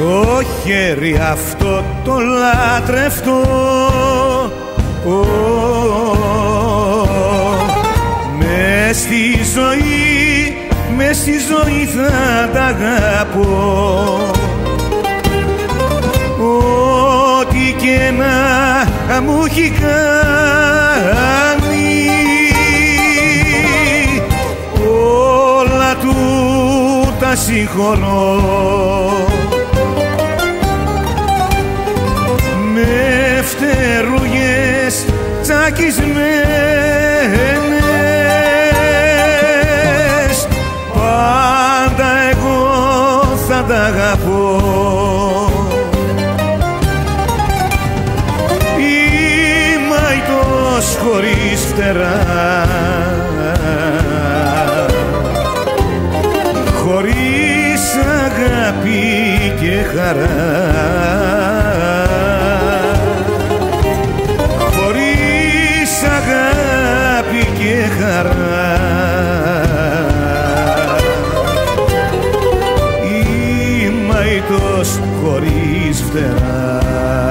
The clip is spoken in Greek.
το χέρι αυτό το λατρευτό, μες στη ζωή θα τ' αγαπώ. Ό,τι και να μου έχει κάνει, όλα του τα συγχωρώ. Με φτερούγες τσακισμένες, πάντα εγώ θα τ' αγαπώ. Είμαι αητός χωρίς φτερά, χωρίς αγάπη και χαρά, χωρίς αγάπη και χαρά. Είμαι αητός χωρίς φτερά.